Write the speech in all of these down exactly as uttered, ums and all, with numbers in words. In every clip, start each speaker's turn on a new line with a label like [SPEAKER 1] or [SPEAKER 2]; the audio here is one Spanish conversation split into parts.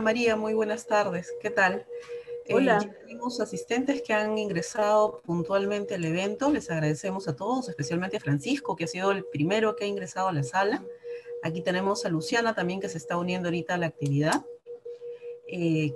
[SPEAKER 1] María, muy buenas tardes. ¿Qué tal? Eh, ya
[SPEAKER 2] Hola,
[SPEAKER 1] tenemos asistentes que han ingresado puntualmente al evento. Les agradecemos a todos, especialmente a Francisco, que ha sido el primero que ha ingresado a la sala. Aquí tenemos a Luciana también, que se está uniendo ahorita a la actividad. Eh,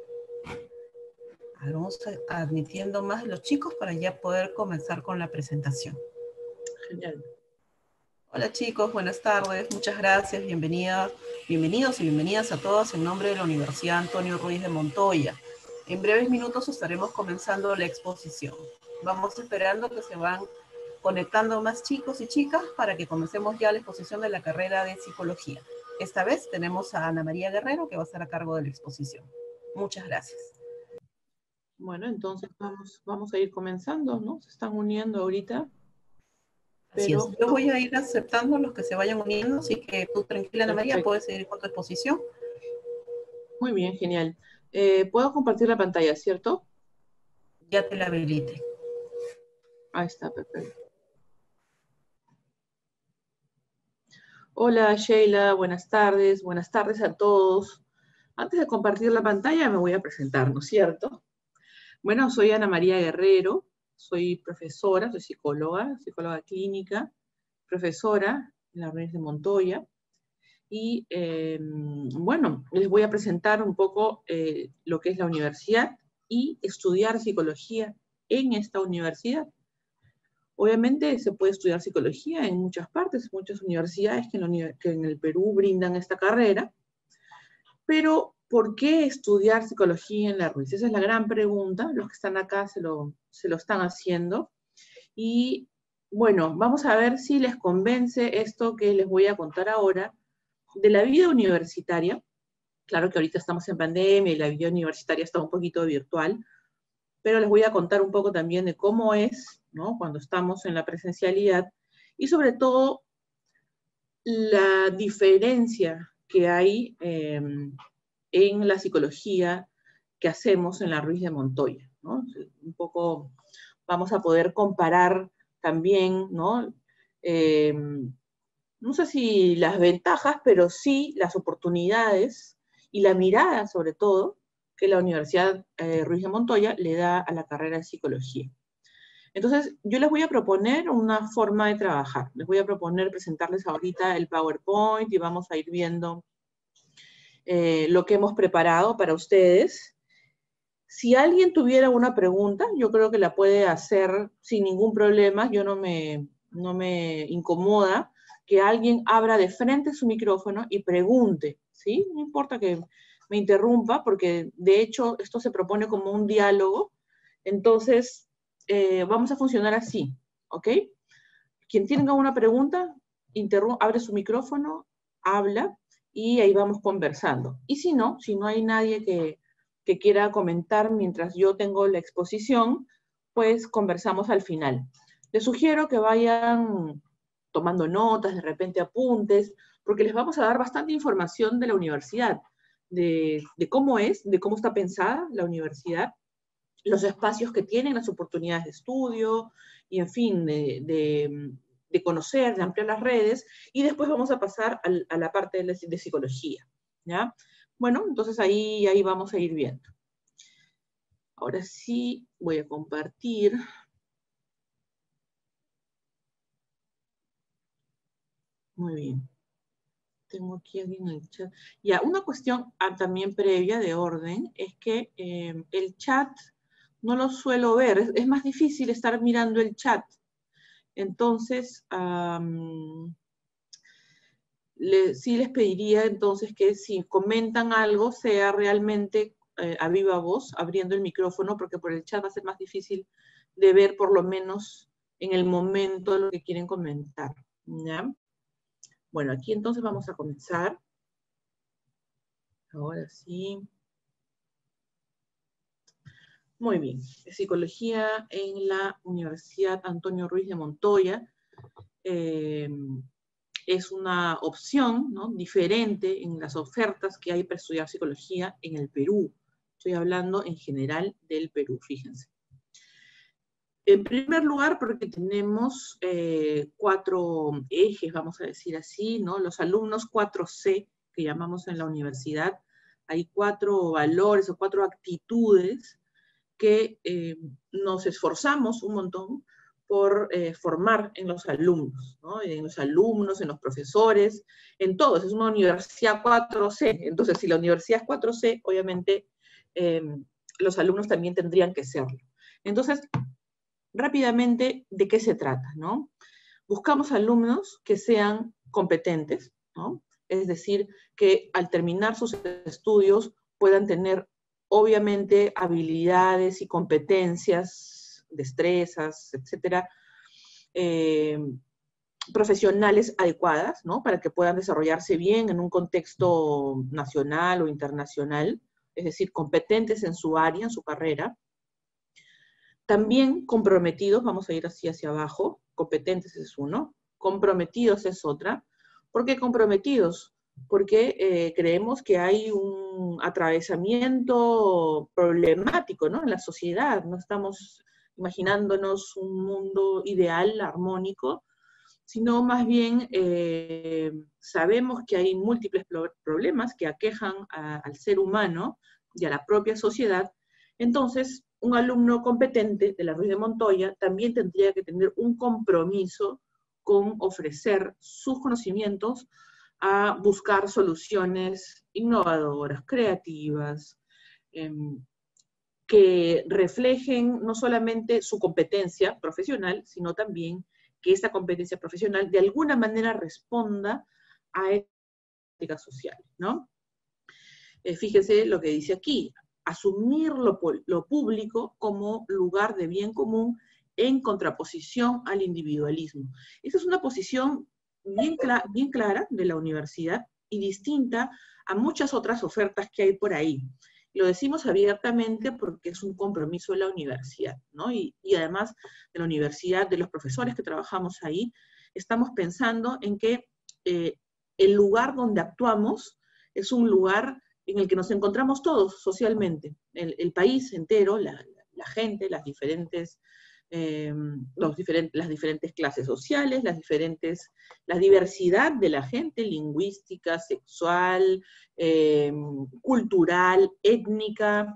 [SPEAKER 1] vamos a- admitiendo más de los chicos para ya poder comenzar con la presentación.
[SPEAKER 2] genial.
[SPEAKER 1] Hola chicos, buenas tardes, muchas gracias, bienvenidas, bienvenidos y bienvenidas a todos en nombre de la Universidad Antonio Ruiz de Montoya. En breves minutos estaremos comenzando la exposición. Vamos esperando que se van conectando más chicos y chicas para que comencemos ya la exposición de la carrera de psicología. Esta vez tenemos a Ana María Guerrero, que va a estar a cargo de la exposición. Muchas gracias.
[SPEAKER 2] Bueno, entonces vamos, vamos a ir comenzando, ¿no? Se están uniendo ahorita,
[SPEAKER 1] Así es.
[SPEAKER 2] pero
[SPEAKER 1] Yo voy a ir aceptando los que se vayan uniendo, así que tú tranquila, Ana María,
[SPEAKER 2] perfecto.
[SPEAKER 1] puedes seguir con tu exposición.
[SPEAKER 2] Muy bien, genial. Eh, ¿puedo compartir la pantalla, cierto?
[SPEAKER 1] Ya te la habilite.
[SPEAKER 2] Ahí está, perfecto. Hola, Sheila, buenas tardes. Buenas tardes a todos. Antes de compartir la pantalla me voy a presentar, ¿no es cierto? Bueno, soy Ana María Guerrero, soy profesora, soy psicóloga, psicóloga clínica, profesora en la Ruiz de Montoya. Y eh, bueno, les voy a presentar un poco eh, lo que es la universidad y estudiar psicología en esta universidad. Obviamente se puede estudiar psicología en muchas partes, muchas universidades que en, la, que en el Perú brindan esta carrera, pero ¿por qué estudiar psicología en la Ruiz? Esa es la gran pregunta, los que están acá se lo, se lo están haciendo. Y bueno, vamos a ver si les convence esto que les voy a contar ahora de la vida universitaria. Claro que ahorita estamos en pandemia y la vida universitaria está un poquito virtual, pero les voy a contar un poco también de cómo es, ¿no? Cuando estamos en la presencialidad y sobre todo la diferencia que hay eh, en la psicología que hacemos en la Ruiz de Montoya, ¿no? Un poco vamos a poder comparar también, ¿no? Eh, no sé si las ventajas, pero sí las oportunidades y la mirada, sobre todo, que la Universidad eh, Ruiz de Montoya le da a la carrera de psicología. Entonces, yo les voy a proponer una forma de trabajar. Les voy a proponer presentarles ahorita el PowerPoint y vamos a ir viendo eh, lo que hemos preparado para ustedes. Si alguien tuviera una pregunta, yo creo que la puede hacer sin ningún problema. Yo no me, no me incomoda que alguien abra de frente su micrófono y pregunte, ¿sí? No importa que me interrumpa, porque de hecho esto se propone como un diálogo. Entonces, eh, vamos a funcionar así, ¿ok? Quien tenga una pregunta, abre su micrófono, habla y ahí vamos conversando. Y si no, si no hay nadie que, que quiera comentar mientras yo tengo la exposición, pues conversamos al final. Les sugiero que vayan tomando notas, de repente apuntes, porque les vamos a dar bastante información de la universidad, de, de cómo es, de cómo está pensada la universidad, los espacios que tienen, las oportunidades de estudio, y en fin, de, de, de conocer, de ampliar las redes, y después vamos a pasar al, a la parte de, de psicología, ¿ya? Bueno, entonces ahí, ahí vamos a ir viendo. Ahora sí, voy a compartir. Muy bien. Tengo aquí alguien en el chat. Ya, una cuestión ah, también previa de orden es que eh, el chat no lo suelo ver. Es, es más difícil estar mirando el chat. Entonces, um, le, sí les pediría entonces que si comentan algo sea realmente eh, a viva voz, abriendo el micrófono, porque por el chat va a ser más difícil de ver por lo menos en el momento lo que quieren comentar, ¿ya? Bueno, aquí entonces vamos a comenzar. Ahora sí. Muy bien. Psicología en la Universidad Antonio Ruiz de Montoya. Eh, es una opción, ¿no?, diferente en las ofertas que hay para estudiar psicología en el Perú. Estoy hablando en general del Perú, fíjense. En primer lugar, porque tenemos eh, cuatro ejes, vamos a decir así, ¿no? Los alumnos cuatro C, que llamamos en la universidad hay cuatro valores o cuatro actitudes que eh, nos esforzamos un montón por eh, formar en los alumnos, ¿no? En los alumnos, en los profesores, en todos. Es una universidad cuatro C, entonces si la universidad es cuatro C, obviamente eh, los alumnos también tendrían que serlo. Entonces, rápidamente, ¿de qué se trata, no? Buscamos alumnos que sean competentes, ¿no? Es decir, que al terminar sus estudios puedan tener, obviamente, habilidades y competencias, destrezas, etcétera, eh, profesionales adecuadas, ¿no? Para que puedan desarrollarse bien en un contexto nacional o internacional, es decir, competentes en su área, en su carrera. También comprometidos, vamos a ir así hacia abajo, competentes es uno, comprometidos es otra. ¿Por qué comprometidos? Porque eh, creemos que hay un atravesamiento problemático, ¿no? En la sociedad, no estamos imaginándonos un mundo ideal, armónico, sino más bien eh, sabemos que hay múltiples problemas que aquejan a, al ser humano y a la propia sociedad. Entonces, un alumno competente de la Ruiz de Montoya también tendría que tener un compromiso con ofrecer sus conocimientos a buscar soluciones innovadoras, creativas, eh, que reflejen no solamente su competencia profesional, sino también que esa competencia profesional de alguna manera responda a ética social, ¿no? Eh, fíjense lo que dice aquí, asumir lo, lo público como lugar de bien común en contraposición al individualismo. Esa es una posición bien, cl- bien clara de la universidad y distinta a muchas otras ofertas que hay por ahí. Lo decimos abiertamente porque es un compromiso de la universidad, ¿no? Y, y además de la universidad, de los profesores que trabajamos ahí, estamos pensando en que eh, el lugar donde actuamos es un lugar en el que nos encontramos todos socialmente, el, el país entero, la, la, la gente, las diferentes, eh, los diferentes, las diferentes clases sociales, las diferentes, la diversidad de la gente, lingüística, sexual, eh, cultural, étnica,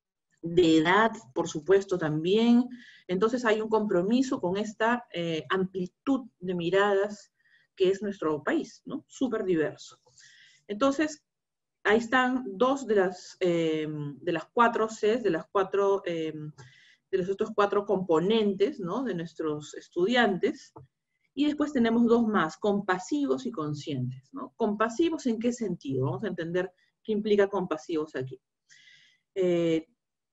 [SPEAKER 2] de edad, por supuesto, también. Entonces hay un compromiso con esta eh, amplitud de miradas que es nuestro país, ¿no? Súper diverso. Entonces, ahí están dos de las, eh, de las cuatro Cs, de las cuatro, eh, de los otros cuatro componentes, ¿no? De nuestros estudiantes. Y después tenemos dos más, compasivos y conscientes, ¿no? Compasivos, ¿en qué sentido? Vamos a entender qué implica compasivos aquí. Eh,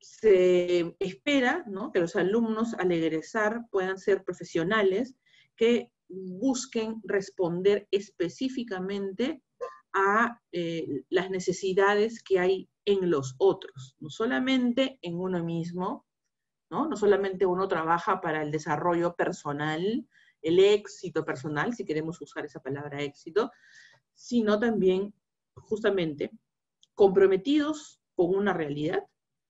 [SPEAKER 2] se espera, ¿no?, que los alumnos al egresar puedan ser profesionales que busquen responder específicamente a eh, las necesidades que hay en los otros, no solamente en uno mismo, ¿no? No solamente uno trabaja para el desarrollo personal, el éxito personal, si queremos usar esa palabra éxito, sino también justamente comprometidos con una realidad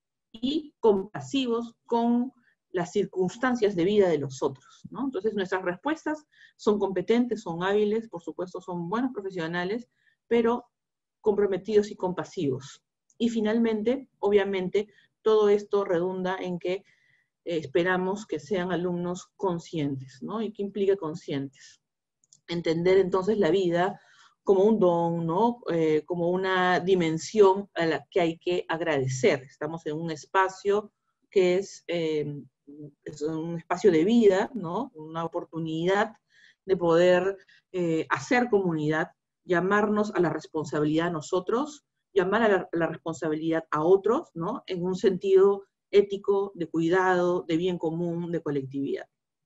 [SPEAKER 2] y compasivos con las circunstancias de vida de los otros, ¿no? Entonces nuestras respuestas son competentes, son hábiles, por supuesto son buenos profesionales, pero comprometidos y compasivos. Y finalmente, obviamente, todo esto redunda en que eh, esperamos que sean alumnos conscientes, ¿no? ¿Y qué implica conscientes? Entender entonces la vida como un don, ¿no? Eh, como una dimensión a la que hay que agradecer. Estamos en un espacio que es, eh, es un espacio de vida, ¿no? Una oportunidad de poder eh, hacer comunidad, llamarnos a la responsabilidad a nosotros, llamar a la, a la responsabilidad a otros, ¿no? En un sentido ético, de cuidado, de bien común, de colectividad.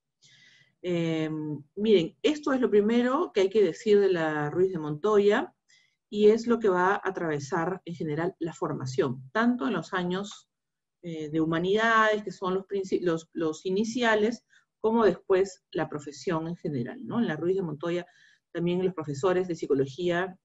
[SPEAKER 2] Eh, miren, esto es lo primero que hay que decir de la Ruiz de Montoya y es lo que va a atravesar en general la formación, tanto en los años eh, de humanidades, que son los, los, los iniciales, como después la profesión en general, ¿no? En la Ruiz de Montoya también los profesores de psicología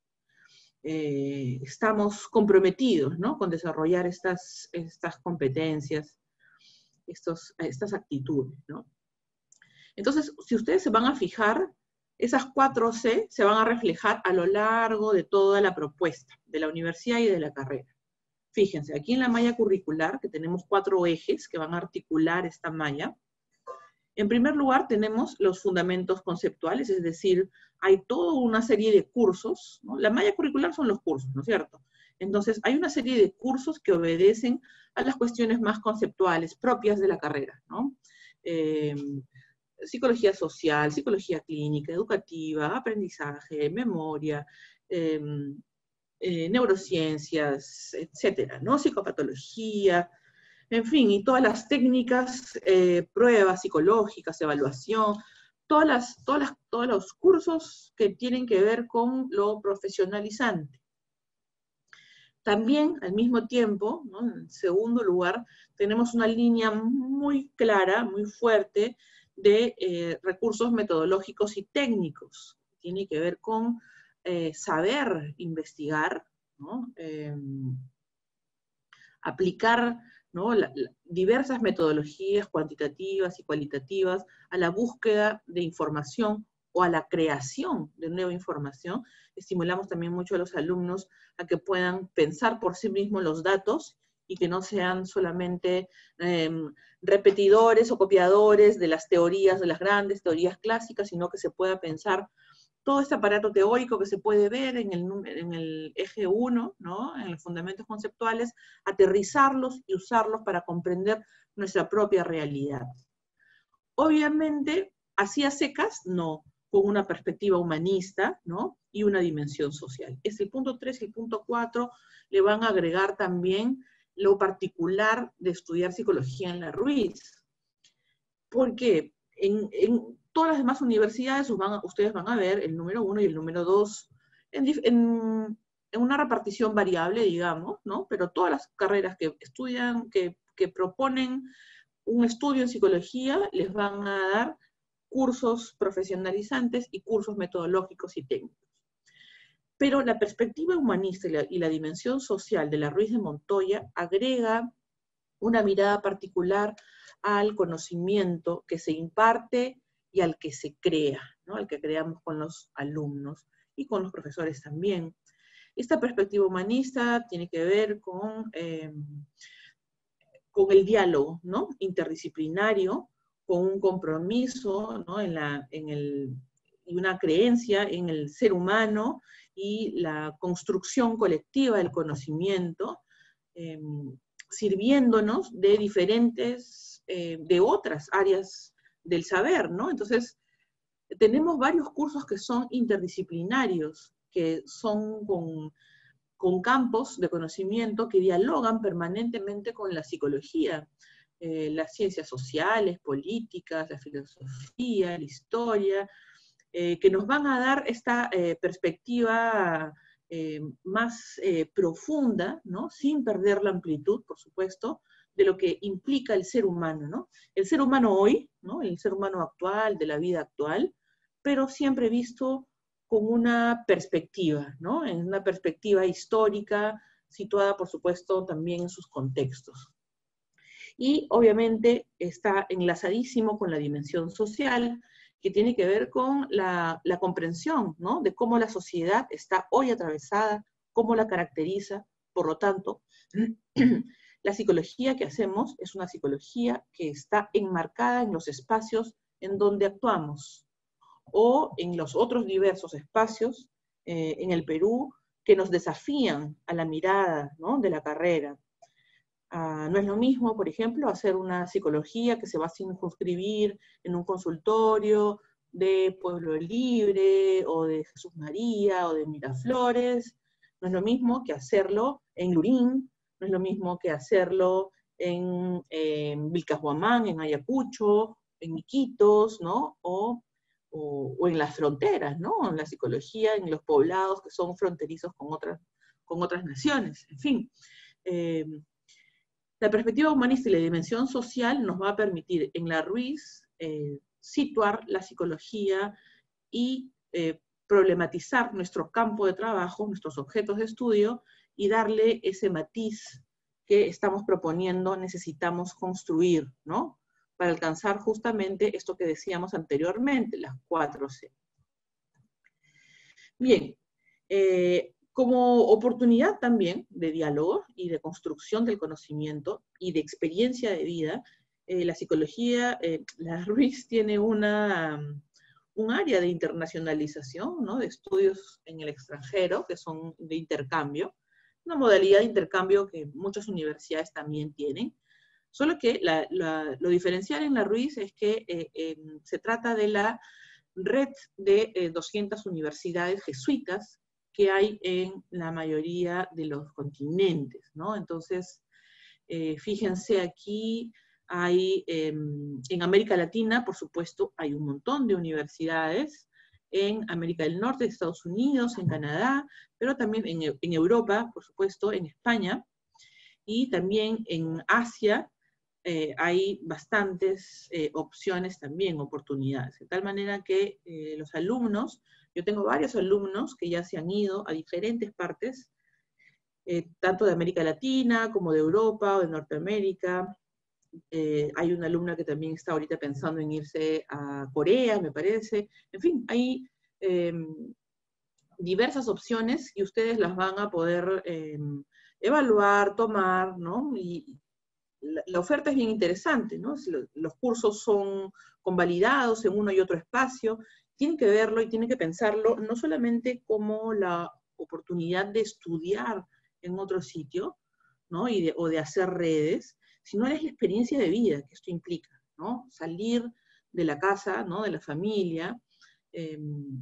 [SPEAKER 2] eh, estamos comprometidos, ¿no?, con desarrollar estas, estas competencias, estos, estas actitudes, ¿no? Entonces, si ustedes se van a fijar, Esas cuatro C se van a reflejar a lo largo de toda la propuesta de la universidad y de la carrera. Fíjense, aquí en la malla curricular, que tenemos cuatro ejes que van a articular esta malla, en primer lugar tenemos los fundamentos conceptuales, es decir, hay toda una serie de cursos, ¿no? La malla curricular son los cursos, ¿no es cierto? Entonces, hay una serie de cursos que obedecen a las cuestiones más conceptuales propias de la carrera, ¿no? Eh, psicología social, psicología clínica, educativa, aprendizaje, memoria, eh, eh, neurociencias, etcétera, ¿no? Psicopatología, en fin, y todas las técnicas, eh, pruebas psicológicas, evaluación, todas las, todas las, todos los cursos que tienen que ver con lo profesionalizante. También, al mismo tiempo, ¿no? En segundo lugar, tenemos una línea muy clara, muy fuerte, de eh, recursos metodológicos y técnicos. Tiene que ver con eh, saber investigar, ¿no? Eh, aplicar, ¿no? la, la, diversas metodologías cuantitativas y cualitativas a la búsqueda de información o a la creación de nueva información. Estimulamos también mucho a los alumnos a que puedan pensar por sí mismos los datos y que no sean solamente eh, repetidores o copiadores de las teorías, de las grandes teorías clásicas, sino que se pueda pensar todo este aparato teórico que se puede ver en el, en el eje uno, ¿no? En los fundamentos conceptuales, aterrizarlos y usarlos para comprender nuestra propia realidad. Obviamente, así a secas, no, con una perspectiva humanista, ¿no? Y una dimensión social. Es el punto tres y el punto cuatro le van a agregar también lo particular de estudiar psicología en la Ruiz. Porque en, en todas las demás universidades van a, ustedes van a ver el número uno y el número dos en, en, en una repartición variable, digamos, ¿no? Pero todas las carreras que estudian, que, que proponen un estudio en psicología, les van a dar cursos profesionalizantes y cursos metodológicos y técnicos. Pero la perspectiva humanista y la, y la dimensión social de la Ruiz de Montoya agrega una mirada particular al conocimiento que se imparte y al que se crea, ¿no? Al que creamos con los alumnos y con los profesores también. Esta perspectiva humanista tiene que ver con, eh, con el diálogo, ¿no? Interdisciplinario, con un compromiso, ¿no? en la, en el, y una creencia en el ser humano y la construcción colectiva del conocimiento, eh, sirviéndonos de diferentes, eh, de otras áreas del saber, ¿no? Entonces, tenemos varios cursos que son interdisciplinarios, que son con, con campos de conocimiento que dialogan permanentemente con la psicología, eh, las ciencias sociales, políticas, la filosofía, la historia, eh, que nos van a dar esta eh, perspectiva eh, más eh, profunda, ¿no? Sin perder la amplitud, por supuesto, de lo que implica el ser humano, ¿no? El ser humano hoy, ¿no? El ser humano actual, de la vida actual, pero siempre visto con una perspectiva, ¿no? En una perspectiva histórica, situada, por supuesto, también en sus contextos. Y, obviamente, está enlazadísimo con la dimensión social, que tiene que ver con la, la comprensión, ¿no? De cómo la sociedad está hoy atravesada, cómo la caracteriza. Por lo tanto, la psicología que hacemos es una psicología que está enmarcada en los espacios en donde actuamos, o en los otros diversos espacios eh, en el Perú que nos desafían a la mirada, ¿no? De la carrera. Uh, no es lo mismo, por ejemplo, hacer una psicología que se va a circunscribir en un consultorio de Pueblo Libre, o de Jesús María, o de Miraflores. No es lo mismo que hacerlo en Lurín, no es lo mismo que hacerlo en, en Vilcashuamán, en Ayacucho, en Iquitos, ¿no? O, o, o en las fronteras, ¿no? En la psicología, en los poblados que son fronterizos con otras, con otras naciones, en fin. Eh, La perspectiva humanista y la dimensión social nos va a permitir en la Ruiz eh, situar la psicología y eh, problematizar nuestro campo de trabajo, nuestros objetos de estudio, y darle ese matiz que estamos proponiendo, necesitamos construir, ¿no? Para alcanzar justamente esto que decíamos anteriormente, las cuatro C. Bien, eh, como oportunidad también de diálogo y de construcción del conocimiento y de experiencia de vida, eh, la psicología, eh, la Ruiz tiene una, um, un área de internacionalización, ¿no? De estudios en el extranjero, que son de intercambio, una modalidad de intercambio que muchas universidades también tienen, solo que la, la, lo diferencial en la Ruiz es que eh, eh, se trata de la red de eh, doscientas universidades jesuitas que hay en la mayoría de los continentes, ¿no? Entonces, eh, fíjense aquí, hay, eh, en América Latina, por supuesto, hay un montón de universidades, en América del Norte, Estados Unidos, en Canadá, pero también en, en Europa, por supuesto, en España, y también en Asia, eh, hay bastantes eh, opciones también, oportunidades, de tal manera que eh, los alumnos, yo tengo varios alumnos que ya se han ido a diferentes partes, eh, tanto de América Latina como de Europa o de Norteamérica. Eh, hay una alumna que también está ahorita pensando en irse a Corea, me parece. En fin, hay eh, diversas opciones y ustedes las van a poder eh, evaluar, tomar, ¿no? Y la, la oferta es bien interesante, ¿no? Los cursos son convalidados en uno y otro espacio. Tienen que verlo y tienen que pensarlo no solamente como la oportunidad de estudiar en otro sitio, ¿no? Y de, o de hacer redes, sino es la experiencia de vida que esto implica, ¿no? Salir de la casa, ¿no? De la familia, eh,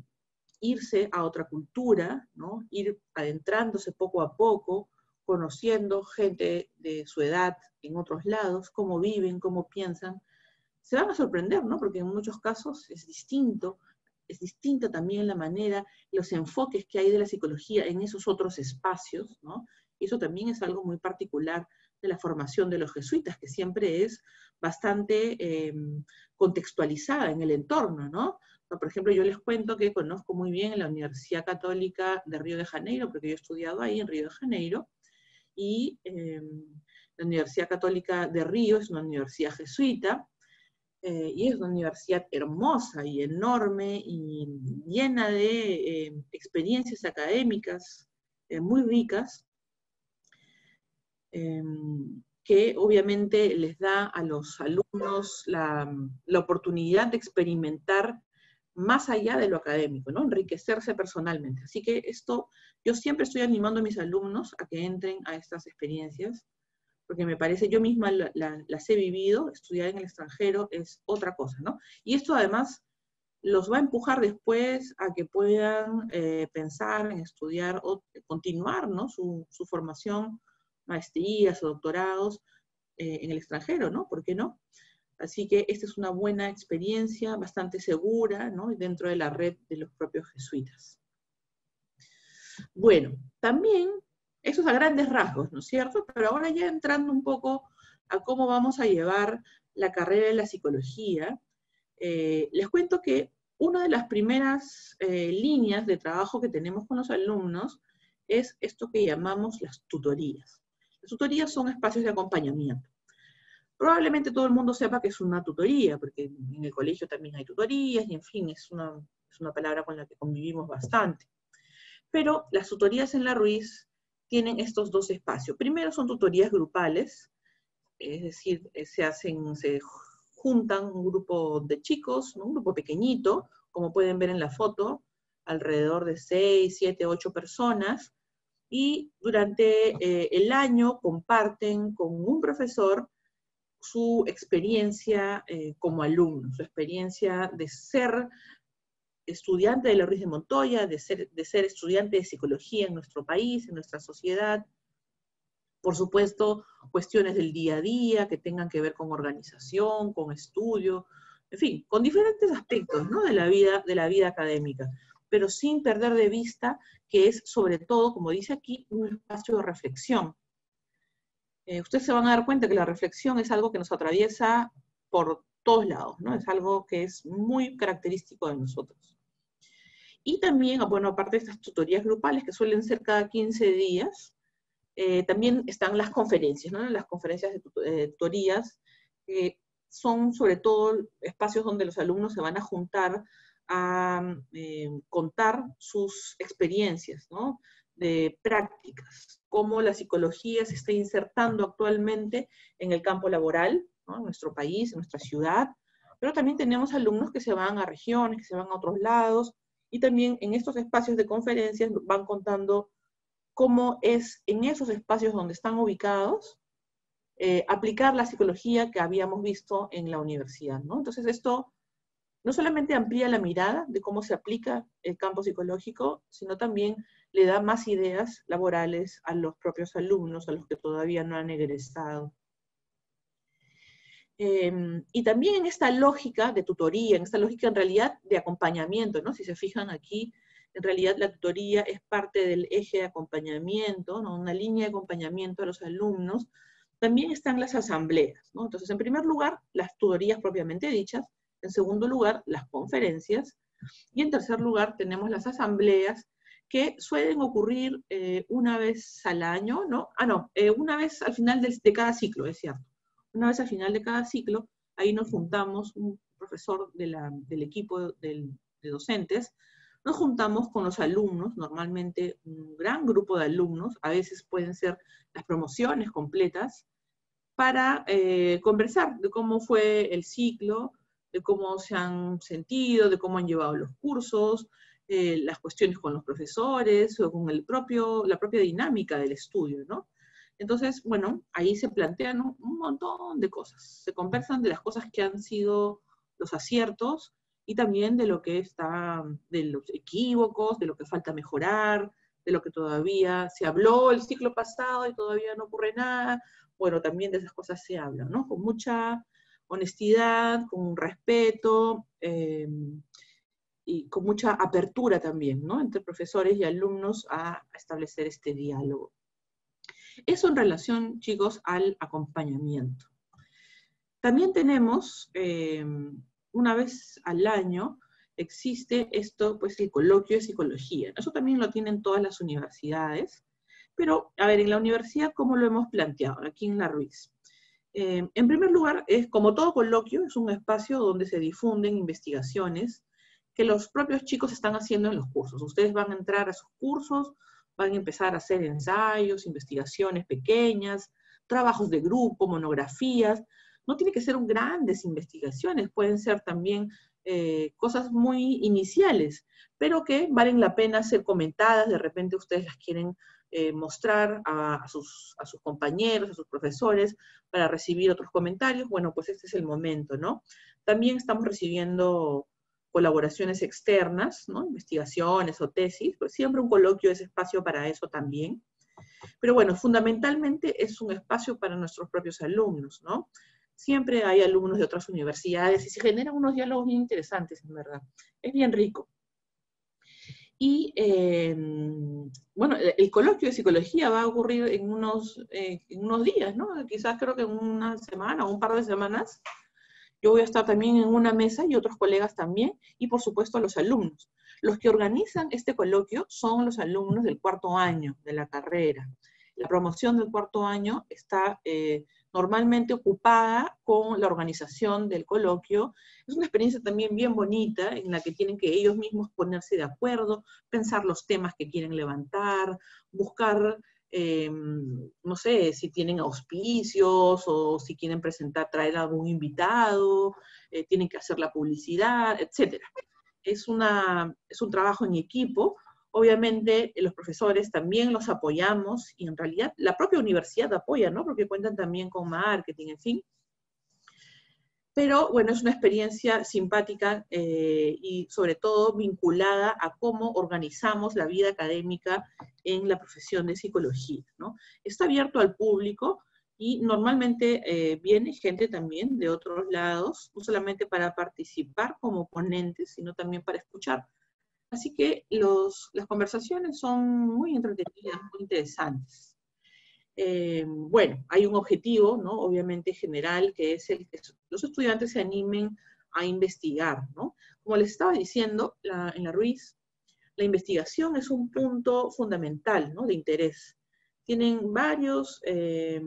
[SPEAKER 2] irse a otra cultura, ¿no? Ir adentrándose poco a poco, conociendo gente de su edad en otros lados, cómo viven, cómo piensan. Se van a sorprender, ¿no? Porque en muchos casos es distinto, es distinta también la manera, los enfoques que hay de la psicología en esos otros espacios, ¿no? Y eso también es algo muy particular de la formación de los jesuitas, que siempre es bastante eh, contextualizada en el entorno, ¿no? Por ejemplo, yo les cuento que conozco muy bien la Universidad Católica de Río de Janeiro, porque yo he estudiado ahí en Río de Janeiro, y eh, la Universidad Católica de Río es una universidad jesuita, eh, y es una universidad hermosa y enorme y llena de eh, experiencias académicas eh, muy ricas, eh, que obviamente les da a los alumnos la, la oportunidad de experimentar más allá de lo académico, ¿no? Enriquecerse personalmente. Así que esto, yo siempre estoy animando a mis alumnos a que entren a estas experiencias, porque me parece, yo misma la, la, las he vivido, estudiar en el extranjero es otra cosa, ¿no? Y esto además los va a empujar después a que puedan eh, pensar en estudiar o continuar, ¿no? Su, su formación, maestrías o doctorados eh, en el extranjero, ¿no? ¿Por qué no? Así que esta es una buena experiencia, bastante segura, ¿no? Dentro de la red de los propios jesuitas. Bueno, también, eso es a grandes rasgos, ¿no es cierto? Pero ahora ya entrando un poco a cómo vamos a llevar la carrera de la psicología, eh, les cuento que una de las primeras eh, líneas de trabajo que tenemos con los alumnos es esto que llamamos las tutorías. Las tutorías son espacios de acompañamiento. Probablemente todo el mundo sepa que es una tutoría, porque en el colegio también hay tutorías, y en fin, es una, es una palabra con la que convivimos bastante. Pero las tutorías en la Ruiz tienen estos dos espacios. Primero son tutorías grupales, es decir, se hacen, se juntan un grupo de chicos, ¿no? Un grupo pequeñito, como pueden ver en la foto, alrededor de seis, siete, ocho personas, y durante eh, el año comparten con un profesor su experiencia eh, como alumno, su experiencia de ser estudiante de la Ruiz de Montoya, de ser, de ser estudiante de psicología en nuestro país, en nuestra sociedad. Por supuesto, cuestiones del día a día que tengan que ver con organización, con estudio, en fin, con diferentes aspectos, ¿no? de, la vida, de la vida académica, pero sin perder de vista que es sobre todo, como dice aquí, un espacio de reflexión. Eh, ustedes se van a dar cuenta que la reflexión es algo que nos atraviesa por todos lados, ¿no? Es algo que es muy característico de nosotros. Y también, bueno, aparte de estas tutorías grupales, que suelen ser cada quince días, eh, también están las conferencias, ¿no? Las conferencias de, tut de tutorías, que son sobre todo espacios donde los alumnos se van a juntar a eh, contar sus experiencias, ¿no? De prácticas, cómo la psicología se está insertando actualmente en el campo laboral, ¿no? En nuestro país, en nuestra ciudad, pero también tenemos alumnos que se van a regiones, que se van a otros lados, y también en estos espacios de conferencias van contando cómo es en esos espacios donde están ubicados, eh, aplicar la psicología que habíamos visto en la universidad, ¿no? Entonces esto no solamente amplía la mirada de cómo se aplica el campo psicológico, sino también le da más ideas laborales a los propios alumnos, a los que todavía no han egresado. Eh, y también en esta lógica de tutoría, en esta lógica en realidad de acompañamiento, ¿no? Si se fijan aquí, en realidad la tutoría es parte del eje de acompañamiento, ¿no? Una línea de acompañamiento a los alumnos. También están las asambleas, ¿no? Entonces, en primer lugar, las tutorías propiamente dichas. En segundo lugar, las conferencias. Y en tercer lugar, tenemos las asambleas, que suelen ocurrir eh, una vez al año, ¿no? Ah, no, eh, una vez al final de, de cada ciclo, es cierto. Una vez al final de cada ciclo, ahí nos juntamos, un profesor de la, del equipo del, de docentes, nos juntamos con los alumnos, normalmente un gran grupo de alumnos, a veces pueden ser las promociones completas, para eh, conversar de cómo fue el ciclo, de cómo se han sentido, de cómo han llevado los cursos, eh, las cuestiones con los profesores, o con el propio, la propia dinámica del estudio, ¿no? Entonces, bueno, ahí se plantean un, un montón de cosas. Se conversan de las cosas que han sido los aciertos y también de lo que está, de los equívocos, de lo que falta mejorar, de lo que todavía se habló el ciclo pasado y todavía no ocurre nada. Bueno, también de esas cosas se habla, ¿no? Con mucha honestidad, con respeto, eh, y con mucha apertura también, ¿no? Entre profesores y alumnos a establecer este diálogo. Eso en relación, chicos, al acompañamiento. También tenemos, eh, una vez al año, existe esto, pues el coloquio de psicología. Eso también lo tienen todas las universidades, pero, a ver, en la universidad, ¿cómo lo hemos planteado? Aquí en la Ruiz. Eh, en primer lugar, es como todo coloquio, es un espacio donde se difunden investigaciones que los propios chicos están haciendo en los cursos. Ustedes van a entrar a sus cursos, van a empezar a hacer ensayos, investigaciones pequeñas, trabajos de grupo, monografías. No tiene que ser grandes investigaciones, pueden ser también eh, cosas muy iniciales, pero que valen la pena ser comentadas. De repente ustedes las quieren eh, mostrar a, a, sus, a sus compañeros, a sus profesores, para recibir otros comentarios. Bueno, pues este es el momento, ¿no? También estamos recibiendo colaboraciones externas, ¿no? Investigaciones o tesis, pues siempre un coloquio es espacio para eso también. Pero bueno, fundamentalmente es un espacio para nuestros propios alumnos, ¿no? Siempre hay alumnos de otras universidades y se generan unos diálogos bien interesantes, en verdad. Es bien rico. Y, eh, bueno, el, el coloquio de psicología va a ocurrir en unos, eh, en unos días, ¿no? Quizás creo que en una semana o un par de semanas. Yo voy a estar también en una mesa y otros colegas también, y por supuesto los alumnos. Los que organizan este coloquio son los alumnos del cuarto año de la carrera. La promoción del cuarto año está eh, normalmente ocupada con la organización del coloquio. Es una experiencia también bien bonita en la que tienen que ellos mismos ponerse de acuerdo, pensar los temas que quieren levantar, buscar... Eh, no sé, si tienen auspicios o si quieren presentar, traer a algún invitado, eh, tienen que hacer la publicidad, etcétera. Es, una, es un trabajo en equipo. Obviamente los profesores también los apoyamos y en realidad la propia universidad apoya, ¿no? Porque cuentan también con marketing, en fin. Pero bueno, es una experiencia simpática eh, y sobre todo vinculada a cómo organizamos la vida académica en la profesión de psicología, ¿no? Está abierto al público y normalmente eh, viene gente también de otros lados, no solamente para participar como ponentes, sino también para escuchar. Así que los, las conversaciones son muy entretenidas, muy interesantes. Eh, bueno, hay un objetivo, ¿no? Obviamente general, que es el que los estudiantes se animen a investigar, ¿no? Como les estaba diciendo, la, en la Ruiz, la investigación es un punto fundamental, ¿no? De interés. Tienen varios, eh,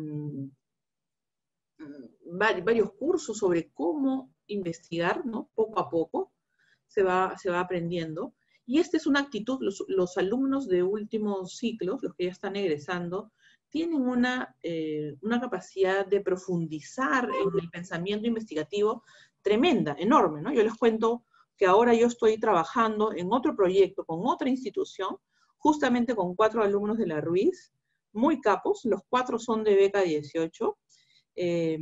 [SPEAKER 2] varios cursos sobre cómo investigar, ¿no? Poco a poco. se va, se va aprendiendo. Y esta es una actitud, los, los alumnos de últimos ciclos, los que ya están egresando, tienen una, eh, una capacidad de profundizar en el pensamiento investigativo tremenda, enorme, ¿no? Yo les cuento que ahora yo estoy trabajando en otro proyecto con otra institución, justamente con cuatro alumnos de la Ruiz, muy capos, los cuatro son de beca dieciocho, eh,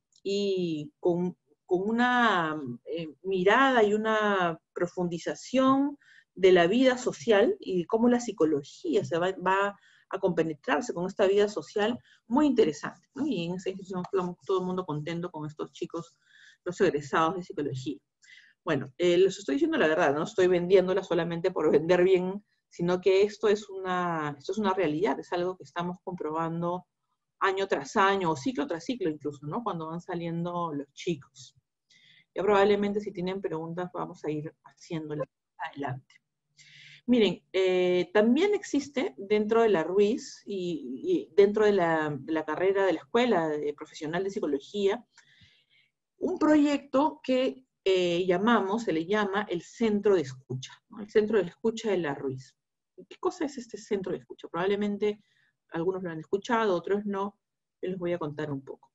[SPEAKER 2] y con, con una eh, mirada y una profundización de la vida social y cómo la psicología se va, va a compenetrarse con esta vida social muy interesante, ¿no? Y en esa institución estamos todo el mundo contento con estos chicos, los egresados de psicología. Bueno, eh, les estoy diciendo la verdad, no estoy vendiéndola solamente por vender bien, sino que esto es una, esto es una realidad, es algo que estamos comprobando año tras año, o ciclo tras ciclo incluso, ¿no? Cuando van saliendo los chicos. Ya probablemente si tienen preguntas vamos a ir haciéndolas adelante. Miren, eh, también existe dentro de la Ruiz y, y dentro de la, de la carrera de la escuela de profesional de psicología, un proyecto que eh, llamamos, se le llama el Centro de Escucha, ¿no? El Centro de Escucha de la Ruiz. ¿Qué cosa es este Centro de Escucha? Probablemente algunos lo han escuchado, otros no, yo les voy a contar un poco.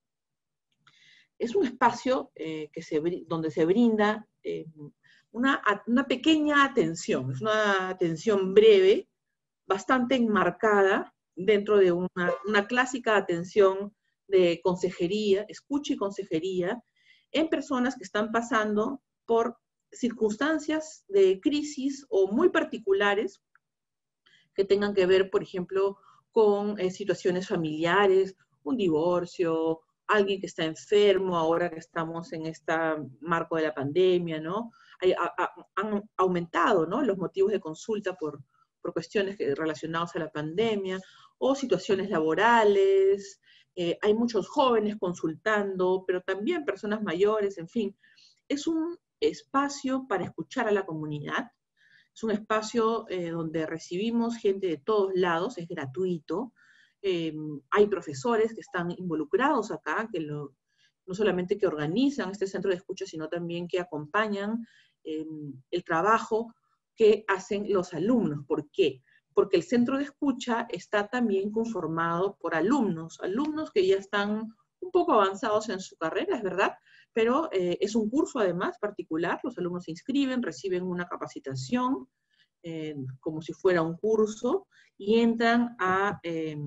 [SPEAKER 2] Es un espacio eh, que se, donde se brinda eh, una, una pequeña atención, es una atención breve, bastante enmarcada dentro de una, una clásica atención de consejería, escucha y consejería, en personas que están pasando por circunstancias de crisis o muy particulares que tengan que ver, por ejemplo, con eh, situaciones familiares, un divorcio, alguien que está enfermo, ahora que estamos en este marco de la pandemia, ¿no? Hay, a, a, han aumentado, ¿no?, los motivos de consulta por, por cuestiones que, relacionadas a la pandemia, o situaciones laborales, eh, hay muchos jóvenes consultando, pero también personas mayores, en fin. Es un espacio para escuchar a la comunidad, es un espacio eh, donde recibimos gente de todos lados, es gratuito, eh, hay profesores que están involucrados acá, que lo, no solamente que organizan este centro de escucha, sino también que acompañan eh, el trabajo que hacen los alumnos. ¿Por qué? Porque el centro de escucha está también conformado por alumnos, alumnos que ya están un poco avanzados en su carrera, es verdad, pero eh, es un curso además particular, los alumnos se inscriben, reciben una capacitación, eh, como si fuera un curso, y entran a, eh,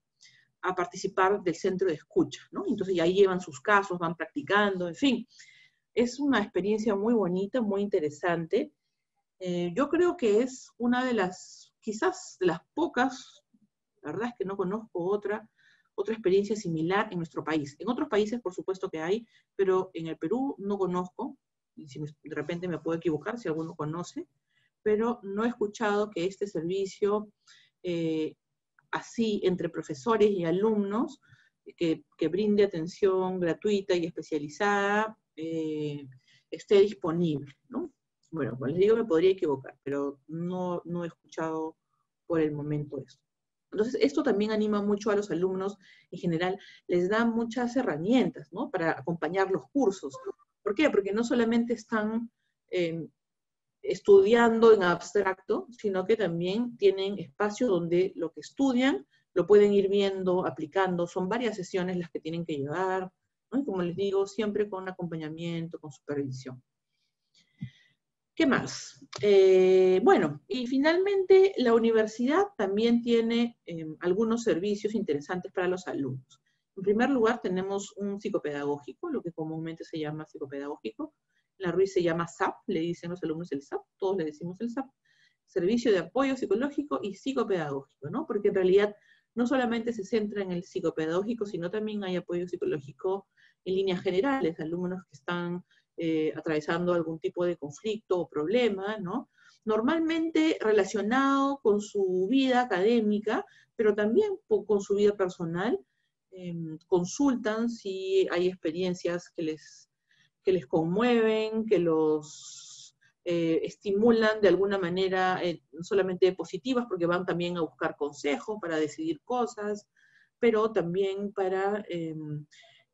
[SPEAKER 2] a participar del centro de escucha, ¿no? Entonces ya llevan sus casos, van practicando, en fin. Es una experiencia muy bonita, muy interesante. Eh, yo creo que es una de las, quizás de las pocas, la verdad es que no conozco otra, otra experiencia similar en nuestro país. En otros países, por supuesto que hay, pero en el Perú no conozco, y si me, de repente me puedo equivocar si alguno conoce, pero no he escuchado que este servicio, eh, así, entre profesores y alumnos, que, que brinde atención gratuita y especializada, eh, esté disponible, ¿no? Bueno, como les digo, me podría equivocar, pero no, no he escuchado por el momento esto. Entonces, esto también anima mucho a los alumnos, en general, les da muchas herramientas, ¿no?, para acompañar los cursos. ¿Por qué? Porque no solamente están eh, estudiando en abstracto, sino que también tienen espacios donde lo que estudian lo pueden ir viendo, aplicando. Son varias sesiones las que tienen que llevar, ¿no? Y como les digo, siempre con acompañamiento, con supervisión. ¿Qué más? Eh, bueno, y finalmente la universidad también tiene eh, algunos servicios interesantes para los alumnos. En primer lugar, tenemos un psicopedagógico, lo que comúnmente se llama psicopedagógico. En la Ruiz se llama S A P, le dicen los alumnos el S A P, todos le decimos el S A P. Servicio de apoyo psicológico y psicopedagógico, ¿no? Porque en realidad no solamente se centra en el psicopedagógico, sino también hay apoyo psicológico en líneas generales, alumnos que están Eh, atravesando algún tipo de conflicto o problema, ¿no? Normalmente relacionado con su vida académica, pero también con su vida personal. Eh, consultan si hay experiencias que les, que les conmueven, que los eh, estimulan de alguna manera, eh, no solamente positivas, porque van también a buscar consejos para decidir cosas, pero también para... Eh,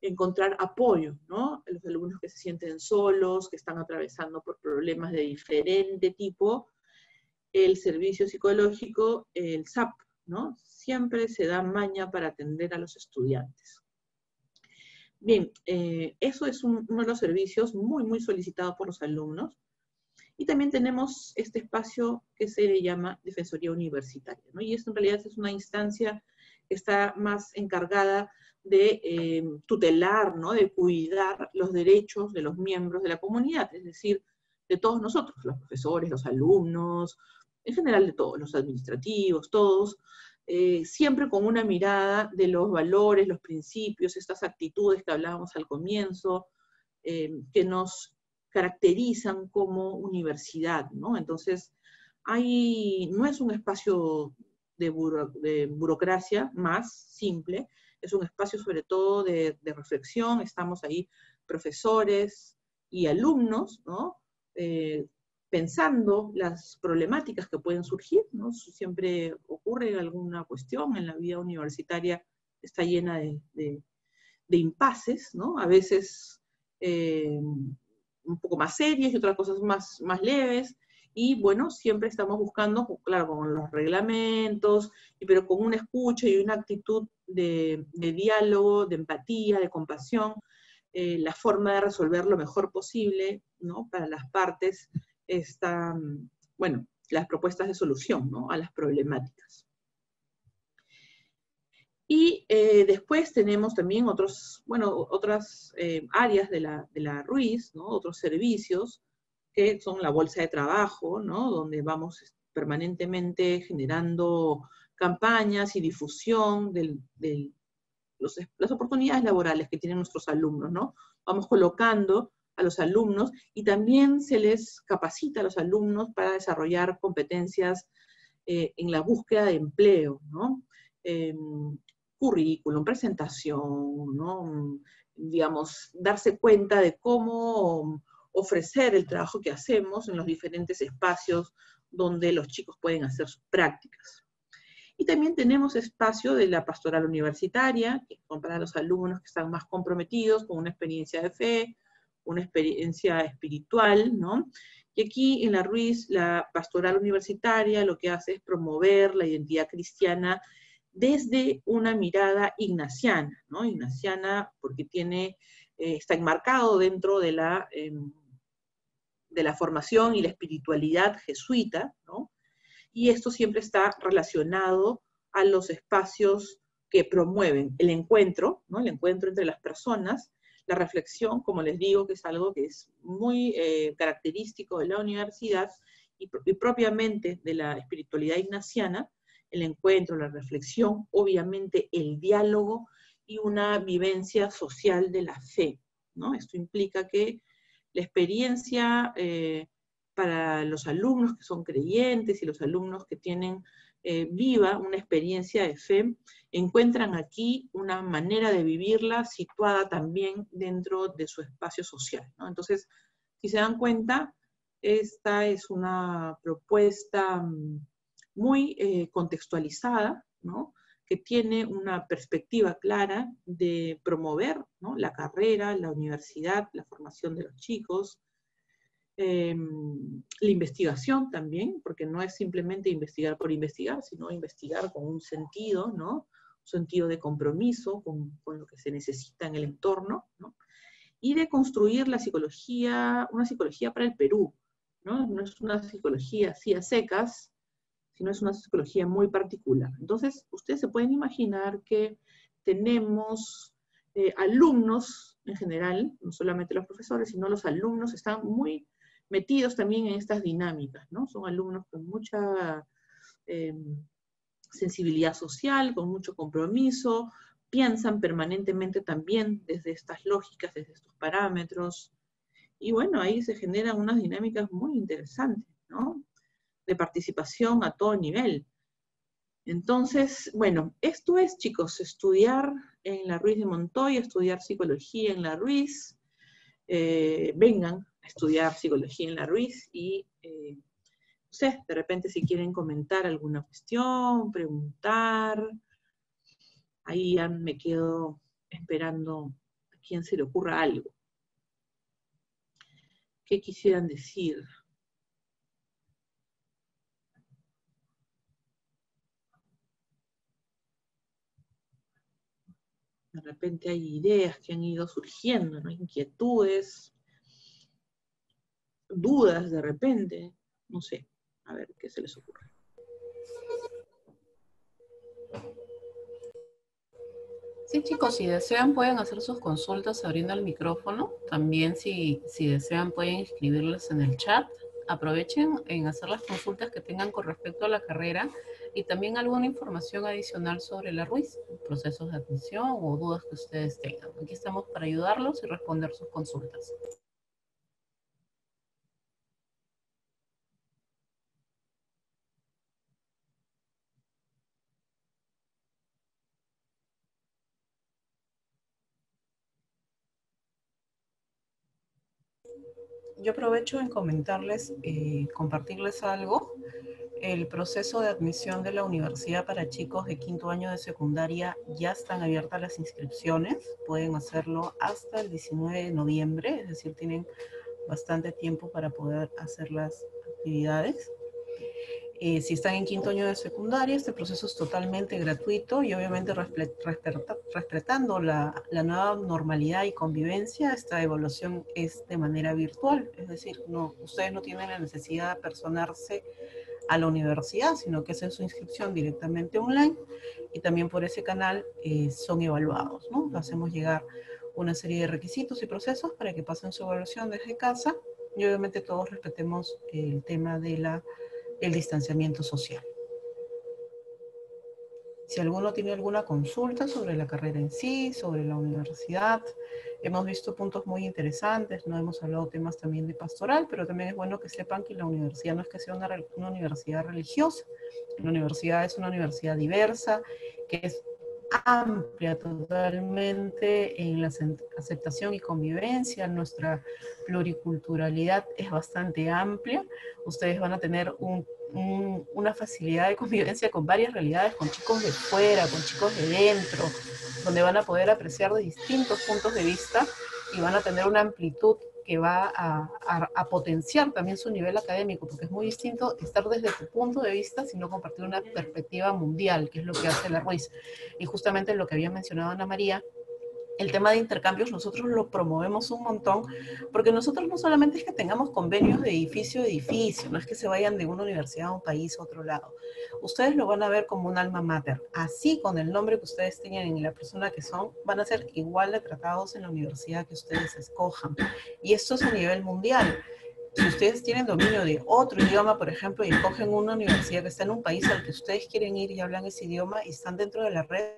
[SPEAKER 2] encontrar apoyo, ¿no? Los alumnos que se sienten solos, que están atravesando por problemas de diferente tipo, el servicio psicológico, el S A P, ¿no? Siempre se da maña para atender a los estudiantes. Bien, eh, eso es un, uno de los servicios muy, muy solicitados por los alumnos. Y también tenemos este espacio que se le llama Defensoría Universitaria, ¿no? Y esto en realidad es una instancia que está más encargada de eh, tutelar, ¿no? De cuidar los derechos de los miembros de la comunidad, es decir, de todos nosotros, los profesores, los alumnos, en general de todos, los administrativos, todos, eh, siempre con una mirada de los valores, los principios, estas actitudes que hablábamos al comienzo, eh, que nos caracterizan como universidad, ¿no? Entonces, hay, no es un espacio de, buro, de burocracia más simple, es un espacio sobre todo de, de reflexión, estamos ahí profesores y alumnos, ¿no? Eh, pensando las problemáticas que pueden surgir, ¿no? Siempre ocurre alguna cuestión en la vida universitaria, está llena de, de, de impases, ¿no? A veces eh, un poco más serias y otras cosas más, más leves, y bueno, siempre estamos buscando, claro, con los reglamentos, pero con una escucha y una actitud de, de diálogo, de empatía, de compasión, eh, la forma de resolver lo mejor posible, ¿no? Para las partes, están, bueno, las propuestas de solución, ¿no? A las problemáticas. Y eh, después tenemos también otros, bueno, otras eh, áreas de la, de la RUIS, ¿no? Otros servicios, que son la bolsa de trabajo, ¿no? Donde vamos permanentemente generando campañas y difusión de del, los, las oportunidades laborales que tienen nuestros alumnos, ¿no? Vamos colocando a los alumnos y también se les capacita a los alumnos para desarrollar competencias eh, en la búsqueda de empleo, ¿no? Eh, currículum, presentación, ¿no? Digamos, darse cuenta de cómo ofrecer el trabajo que hacemos en los diferentes espacios donde los chicos pueden hacer sus prácticas. Y también tenemos espacio de la pastoral universitaria, que son para los alumnos que están más comprometidos con una experiencia de fe, una experiencia espiritual, ¿no? Y aquí en la RUIS, la pastoral universitaria lo que hace es promover la identidad cristiana desde una mirada ignaciana, ¿no? Ignaciana porque tiene, eh, está enmarcado dentro de la, eh, de la formación y la espiritualidad jesuita, ¿no? Y esto siempre está relacionado a los espacios que promueven el encuentro, ¿no? El encuentro entre las personas, la reflexión, como les digo, que es algo que es muy eh, característico de la universidad y, y propiamente de la espiritualidad ignaciana, el encuentro, la reflexión, obviamente el diálogo y una vivencia social de la fe, ¿no? Esto implica que la experiencia eh, para los alumnos que son creyentes y los alumnos que tienen eh, viva una experiencia de fe, encuentran aquí una manera de vivirla situada también dentro de su espacio social, ¿no? Entonces, si se dan cuenta, esta es una propuesta muy eh, contextualizada, ¿no? Que tiene una perspectiva clara de promover, ¿no? La carrera, la universidad, la formación de los chicos, eh, la investigación también, porque no es simplemente investigar por investigar, sino investigar con un sentido, ¿no? Un sentido de compromiso con, con lo que se necesita en el entorno, ¿no? Y de construir la psicología, una psicología para el Perú, ¿no? No es una psicología así a secas, sino es una psicología muy particular. Entonces, ustedes se pueden imaginar que tenemos eh, alumnos en general, no solamente los profesores, sino los alumnos están muy metidos también en estas dinámicas, ¿no? Son alumnos con mucha eh, sensibilidad social, con mucho compromiso, piensan permanentemente también desde estas lógicas, desde estos parámetros, y bueno, ahí se generan unas dinámicas muy interesantes, ¿no? De participación a todo nivel. Entonces, bueno, esto es, chicos, estudiar en la Ruiz de Montoya, estudiar psicología en la Ruiz, eh, vengan a estudiar psicología en la Ruiz y, eh, no sé, de repente si quieren comentar alguna cuestión, preguntar, ahí ya me quedo esperando quién se le ocurra algo. ¿Qué quisieran decir? De repente hay ideas que han ido surgiendo, ¿no? Inquietudes, dudas de repente, no sé, a ver qué se les ocurre.
[SPEAKER 1] Sí, chicos, si desean pueden hacer sus consultas abriendo el micrófono. También si, si desean pueden escribirles en el chat. Aprovechen en hacer las consultas que tengan con respecto a la carrera y también alguna información adicional sobre la Ruiz, procesos de admisión o dudas que ustedes tengan. Aquí estamos para ayudarlos y responder sus consultas. Yo aprovecho en comentarles, eh, compartirles algo. El proceso de admisión de la universidad para chicos de quinto año de secundaria ya están abiertas las inscripciones. Pueden hacerlo hasta el diecinueve de noviembre, es decir, tienen bastante tiempo para poder hacer las actividades. Eh, si están en quinto año de secundaria, este proceso es totalmente gratuito y obviamente respeta, respetando la, la nueva normalidad y convivencia, esta evaluación es de manera virtual. Es decir, no, ustedes no tienen la necesidad de personarse a la universidad, sino que hacen su inscripción directamente online y también por ese canal eh, son evaluados, ¿no? Hacemos llegar una serie de requisitos y procesos para que pasen su evaluación desde casa y obviamente todos respetemos el tema de la el distanciamiento social. Si alguno tiene alguna consulta sobre la carrera en sí, sobre la universidad, hemos visto puntos muy interesantes, no hemos hablado temas también de pastoral, pero también es bueno que sepan que la universidad no es que sea una, una universidad religiosa, la universidad es una universidad diversa, que es amplia totalmente en la aceptación y convivencia, nuestra pluriculturalidad es bastante amplia, ustedes van a tener un, un, una facilidad de convivencia con varias realidades, con chicos de fuera, con chicos de dentro, donde van a poder apreciar de distintos puntos de vista y van a tener una amplitud que va a, a, a potenciar también su nivel académico, porque es muy distinto estar desde tu punto de vista, sino compartir una perspectiva mundial, que es lo que hace la Ruiz. Y justamente lo que había mencionado Ana María, el tema de intercambios nosotros lo promovemos un montón, porque nosotros no solamente es que tengamos convenios de edificio a edificio, no es que se vayan de una universidad a un país a otro lado. Ustedes lo van a ver como un alma mater. Así, con el nombre que ustedes tengan y la persona que son, van a ser igual de tratados en la universidad que ustedes escojan. Y esto es a nivel mundial. Si ustedes tienen dominio de otro idioma, por ejemplo, y escogen una universidad que está en un país al que ustedes quieren ir y hablan ese idioma y están dentro de la red,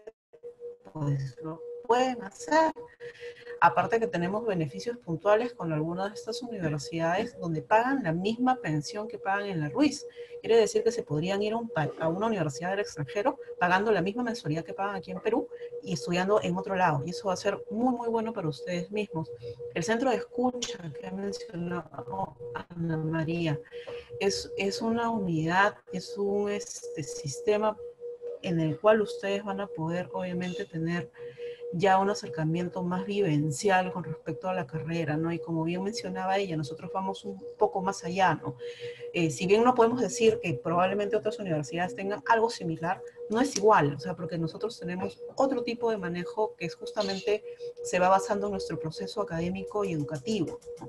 [SPEAKER 1] pues lo pueden hacer. Aparte que tenemos beneficios puntuales con algunas de estas universidades donde pagan la misma pensión que pagan en la Ruiz. Quiere decir que se podrían ir a, un, a una universidad del extranjero pagando la misma mensualidad que pagan aquí en Perú y estudiando en otro lado. Y eso va a ser muy, muy bueno para ustedes mismos. El centro de escucha que ha mencionado Ana María es, es una unidad, es un este, sistema en el cual ustedes van a poder obviamente tener ya un acercamiento más vivencial con respecto a la carrera, ¿no? Y como bien mencionaba ella, nosotros vamos un poco más allá, ¿no? Eh, si bien no podemos decir que probablemente otras universidades tengan algo similar, no es igual, o sea, porque nosotros tenemos otro tipo de manejo que es justamente, se va basando en nuestro proceso académico y educativo, ¿no?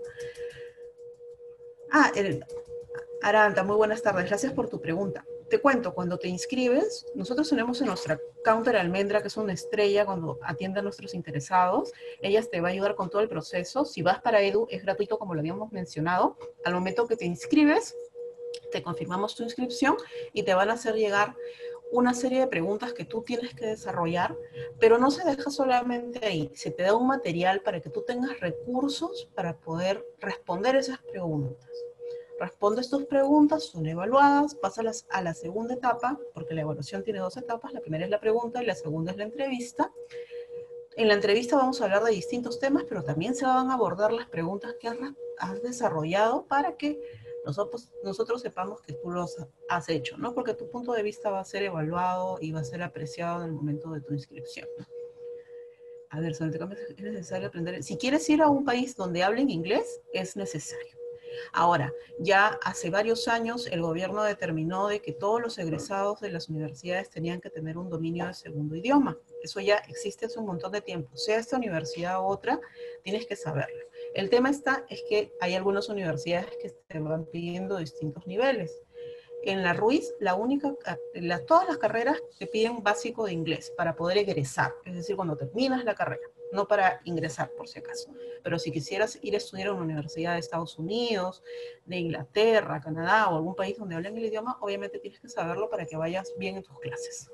[SPEAKER 1] Ah, el, Aranta, muy buenas tardes, gracias por tu pregunta. Te cuento, cuando te inscribes, nosotros tenemos en nuestra counter Almendra, que es una estrella cuando atiende a nuestros interesados. Ella te va a ayudar con todo el proceso. Si vas para Edu, es gratuito, como lo habíamos mencionado. Al momento que te inscribes, te confirmamos tu inscripción y te van a hacer llegar una serie de preguntas que tú tienes que desarrollar, pero no se deja solamente ahí. Se te da un material para que tú tengas recursos para poder responder esas preguntas. Respondes tus preguntas, son evaluadas, pasas a la segunda etapa, porque la evaluación tiene dos etapas, la primera es la pregunta y la segunda es la entrevista. En la entrevista vamos a hablar de distintos temas, pero también se van a abordar las preguntas que has, has desarrollado para que nosotros, nosotros sepamos que tú los has hecho, ¿no? Porque tu punto de vista va a ser evaluado y va a ser apreciado en el momento de tu inscripción. A ver, sobre el intercambio es necesario aprender. Si quieres ir a un país donde hablen inglés, es necesario. Ahora, ya hace varios años el gobierno determinó de que todos los egresados de las universidades tenían que tener un dominio de segundo idioma. Eso ya existe hace un montón de tiempo. Sea esta universidad u otra, tienes que saberlo. El tema está es que hay algunas universidades que te van pidiendo distintos niveles. En la Ruiz, la única, la, todas las carreras te piden básico de inglés para poder egresar, es decir, cuando terminas la carrera, no para ingresar por si acaso. Pero si quisieras ir a estudiar a una universidad de Estados Unidos, de Inglaterra, Canadá o algún país donde hablen el idioma, obviamente tienes que saberlo para que vayas bien en tus clases.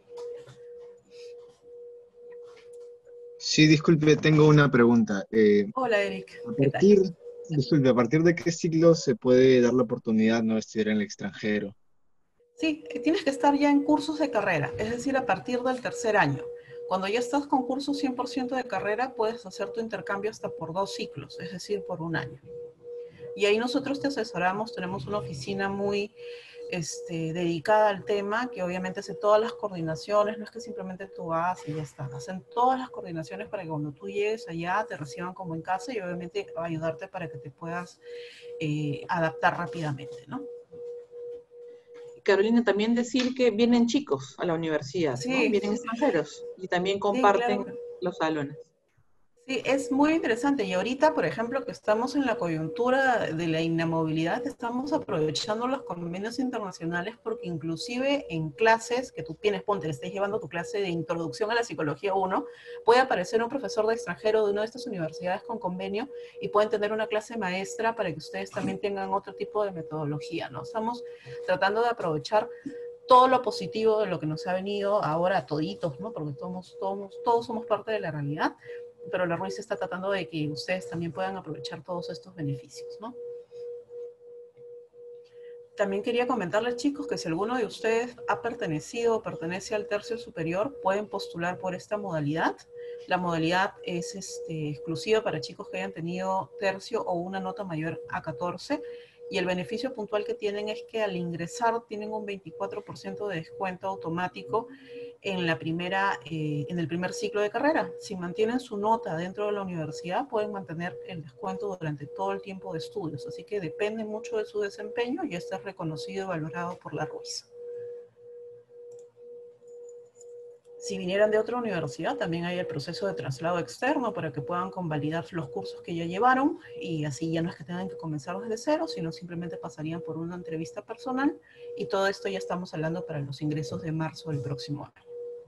[SPEAKER 3] Sí, disculpe, tengo una pregunta. Eh,
[SPEAKER 1] Hola, Eric,
[SPEAKER 3] a
[SPEAKER 1] ¿qué tal?
[SPEAKER 3] partir, disculpe, ¿a partir de qué ciclo se puede dar la oportunidad no de estudiar en el extranjero?
[SPEAKER 1] Sí, tienes que estar ya en cursos de carrera, es decir, a partir del tercer año. Cuando ya estás con cursos cien por ciento de carrera, puedes hacer tu intercambio hasta por dos ciclos, es decir, por un año. Y ahí nosotros te asesoramos, tenemos una oficina muy este, dedicada al tema, que obviamente hace todas las coordinaciones, no es que simplemente tú vas y ya está, hacen todas las coordinaciones para que cuando tú llegues allá te reciban como en casa y obviamente ayudarte para que te puedas eh, adaptar rápidamente, ¿no?
[SPEAKER 2] Carolina, también decir que vienen chicos a la universidad, ¿no?
[SPEAKER 1] Sí,
[SPEAKER 2] Vienen extranjeros y también
[SPEAKER 1] sí, claro.
[SPEAKER 2] comparten los salones.
[SPEAKER 1] Sí, es muy interesante. Y ahorita, por ejemplo, que estamos en la coyuntura de la inamovilidad, estamos aprovechando los convenios internacionales porque inclusive en clases que tú tienes, ponte, que estés llevando tu clase de introducción a la psicología uno, puede aparecer un profesor de extranjero de una de estas universidades con convenio y pueden tener una clase maestra para que ustedes también tengan otro tipo de metodología, ¿no? Estamos tratando de aprovechar todo lo positivo de lo que nos ha venido ahora a toditos, ¿no? Porque todos, todos, todos somos parte de la realidad, pero la Ruiz está tratando de que ustedes también puedan aprovechar todos estos beneficios, ¿no? También quería comentarles, chicos, que si alguno de ustedes ha pertenecido o pertenece al tercio superior, pueden postular por esta modalidad. La modalidad es este, exclusiva para chicos que hayan tenido tercio o una nota mayor a catorce. Y el beneficio puntual que tienen es que al ingresar tienen un veinticuatro por ciento de descuento automático en, la primera, eh, en el primer ciclo de carrera. Si mantienen su nota dentro de la universidad, pueden mantener el descuento durante todo el tiempo de estudios. Así que depende mucho de su desempeño y esto es reconocido y valorado por la Ruiz. Si vinieran de otra universidad, también hay el proceso de traslado externo para que puedan convalidar los cursos que ya llevaron y así ya no es que tengan que comenzar desde cero, sino simplemente pasarían por una entrevista personal y todo esto ya estamos hablando para los ingresos de marzo del próximo año.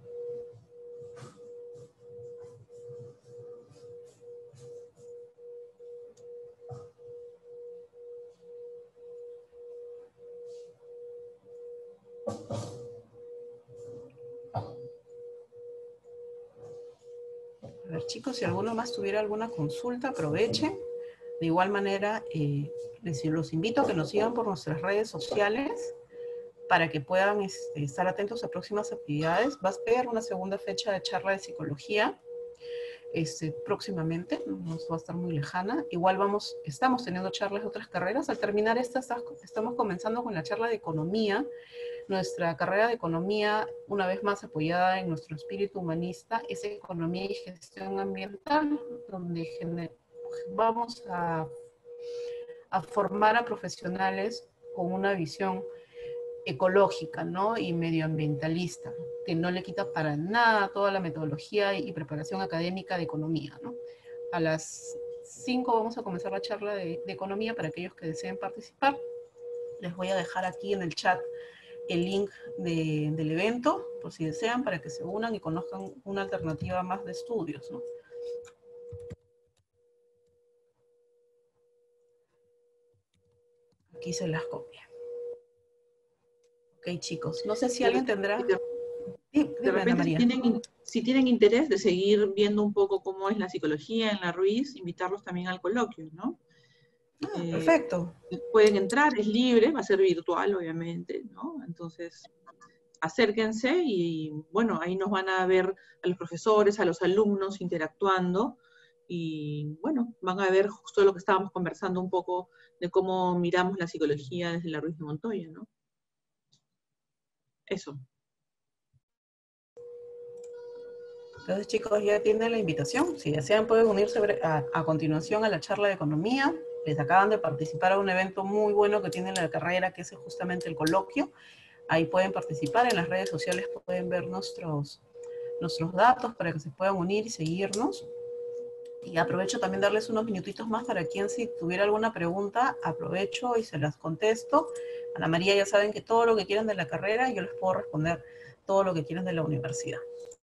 [SPEAKER 1] A ver, chicos, si alguno más tuviera alguna consulta, aprovechen. De igual manera, eh, les, los invito a que nos sigan por nuestras redes sociales para que puedan este, estar atentos a próximas actividades. Va a haber una segunda fecha de charla de psicología este, próximamente, no va a estar muy lejana. Igual vamos, estamos teniendo charlas de otras carreras. Al terminar esta, estamos comenzando con la charla de economía. Nuestra carrera de economía, una vez más apoyada en nuestro espíritu humanista, es economía y gestión ambiental, donde vamos a, a formar a profesionales con una visión ecológica, ¿no? Y medioambientalista, que no le quita para nada toda la metodología y preparación académica de economía, ¿no? A las cinco vamos a comenzar la charla de, de economía para aquellos que deseen participar. Les voy a dejar aquí en el chat el link de, del evento, por si desean, para que se unan y conozcan una alternativa más de estudios, ¿no? Aquí se las copia. Ok, chicos, no sé si
[SPEAKER 2] De,
[SPEAKER 1] alguien tendrá...
[SPEAKER 2] de,
[SPEAKER 1] sí,
[SPEAKER 2] de repente, si tienen, si tienen interés de seguir viendo un poco cómo es la psicología en la Ruiz, invitarlos también al coloquio, ¿no?
[SPEAKER 1] Ah,
[SPEAKER 2] eh,
[SPEAKER 1] perfecto.
[SPEAKER 2] Pueden entrar, es libre, va a ser virtual, obviamente, ¿no? Entonces, acérquense y, bueno, ahí nos van a ver a los profesores, a los alumnos interactuando y, bueno, van a ver justo lo que estábamos conversando un poco de cómo miramos la psicología desde la Ruiz de Montoya, ¿no? Eso.
[SPEAKER 1] Entonces, chicos, ya tienen la invitación. Si desean, pueden unirse a, a continuación a la charla de economía. Les acaban de participar a un evento muy bueno que tiene la carrera, que es justamente el coloquio. Ahí pueden participar. En las redes sociales pueden ver nuestros, nuestros datos para que se puedan unir y seguirnos. Y aprovecho también darles unos minutitos más para quien si tuviera alguna pregunta, aprovecho y se las contesto. Ana María, ya saben que todo lo que quieran de la carrera, yo les puedo responder todo lo que quieran de la universidad.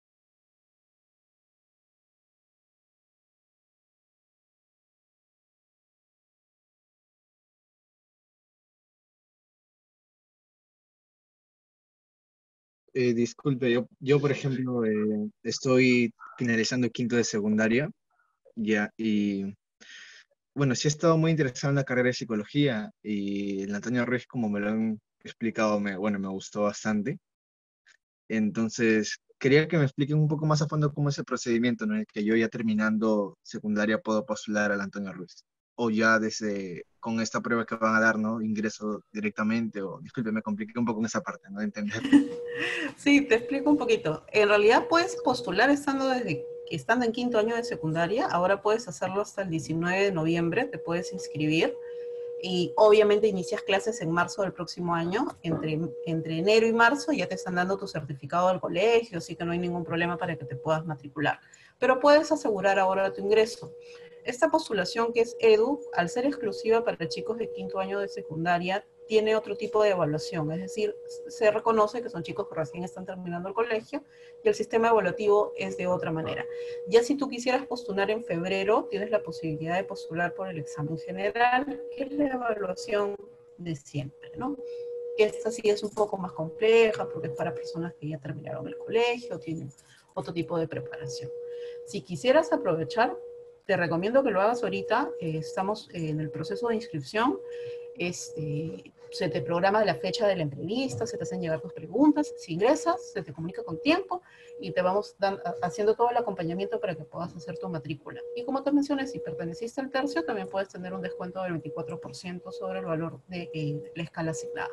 [SPEAKER 3] Eh, disculpe, yo, yo por ejemplo eh, estoy finalizando quinto de secundaria ya y bueno, sí he estado muy interesado en la carrera de psicología y el Antonio Ruiz, como me lo han explicado, me, bueno, me gustó bastante. Entonces, quería que me expliquen un poco más a fondo cómo es el procedimiento, ¿no? En el que yo ya terminando secundaria puedo postular al Antonio Ruiz. O ya desde, con esta prueba que van a dar, ¿no? Ingreso directamente, o disculpe, me compliqué un poco en esa parte, ¿no? De entender.
[SPEAKER 1] Sí, te explico un poquito. En realidad puedes postular estando desde estando en quinto año de secundaria. Ahora puedes hacerlo hasta el diecinueve de noviembre, te puedes inscribir. Y obviamente inicias clases en marzo del próximo año. Entre, entre enero y marzo ya te están dando tu certificado del colegio, así que no hay ningún problema para que te puedas matricular. Pero puedes asegurar ahora tu ingreso. Esta postulación que es EDU, al ser exclusiva para chicos de quinto año de secundaria, tiene otro tipo de evaluación, es decir, se reconoce que son chicos que recién están terminando el colegio y el sistema evaluativo es de otra manera. Ya si tú quisieras postular en febrero, tienes la posibilidad de postular por el examen general, que es la evaluación de siempre, ¿no? Esta sí es un poco más compleja porque es para personas que ya terminaron el colegio, tienen otro tipo de preparación. Si quisieras aprovechar, te recomiendo que lo hagas ahorita. Eh, estamos en el proceso de inscripción. Este, se te programa la fecha de la entrevista, se te hacen llegar tus preguntas, si ingresas, se te comunica con tiempo y te vamos dan, haciendo todo el acompañamiento para que puedas hacer tu matrícula. Y como te mencioné, si perteneciste al tercio, también puedes tener un descuento del veinticuatro por ciento sobre el valor de eh, la escala asignada.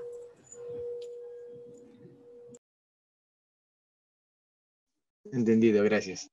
[SPEAKER 3] Entendido, gracias.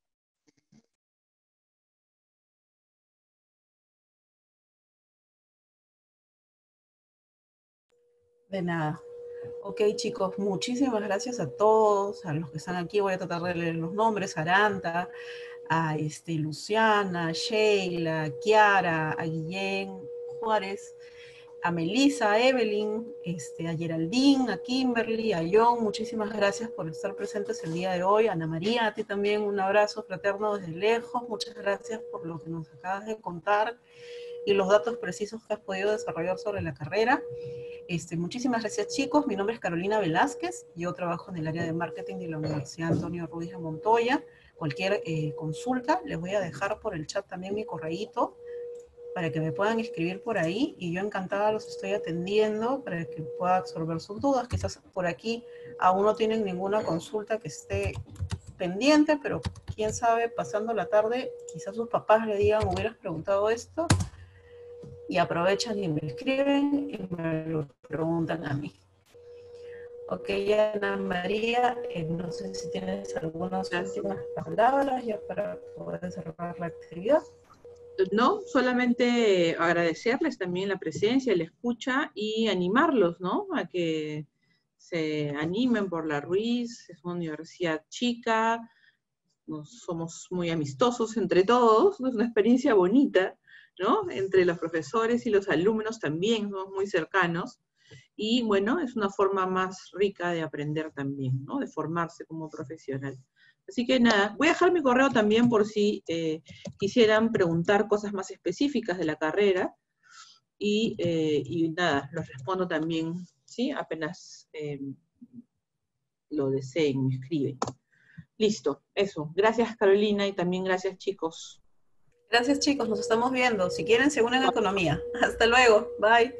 [SPEAKER 1] De nada. Ok, chicos, muchísimas gracias a todos, a los que están aquí. Voy a tratar de leer los nombres: Aranta, a este, Luciana, Sheila, Kiara, a Guillén Juárez, a Melissa, a Evelyn, este, a Geraldine, a Kimberly, a John. Muchísimas gracias por estar presentes el día de hoy. Ana María, a ti también un abrazo fraterno desde lejos. Muchas gracias por lo que nos acabas de contar y los datos precisos que has podido desarrollar sobre la carrera. Este, muchísimas gracias, chicos. Mi nombre es Carolina Velázquez. Yo trabajo en el área de marketing de la Universidad Antonio Ruiz de Montoya. Cualquier eh, consulta, les voy a dejar por el chat también mi correíto para que me puedan escribir por ahí y yo encantada los estoy atendiendo para que pueda absorber sus dudas. Quizás por aquí aún no tienen ninguna consulta que esté pendiente, pero quién sabe, pasando la tarde, quizás sus papás le digan, hubieras preguntado esto, y aprovechan y me escriben y me lo preguntan a mí. Ok, Ana María, eh, no sé si tienes algunas últimas palabras ya para poder cerrar la actividad.
[SPEAKER 2] No, solamente agradecerles también la presencia, la escucha y animarlos, ¿no? A que se animen por la Ruiz. Es una universidad chica, nos somos muy amistosos entre todos, es una experiencia bonita, ¿no? Entre los profesores y los alumnos también somos muy cercanos, y bueno, es una forma más rica de aprender también, ¿no? De formarse como profesional. Así que nada, voy a dejar mi correo también por si eh, quisieran preguntar cosas más específicas de la carrera, y, eh, y nada, los respondo también, ¿sí? Apenas eh, lo deseen, me escriben. Listo, eso. Gracias, Carolina, y también gracias, chicos.
[SPEAKER 1] Gracias, chicos, nos estamos viendo. Si quieren, se unen a economía. Hasta luego. Bye.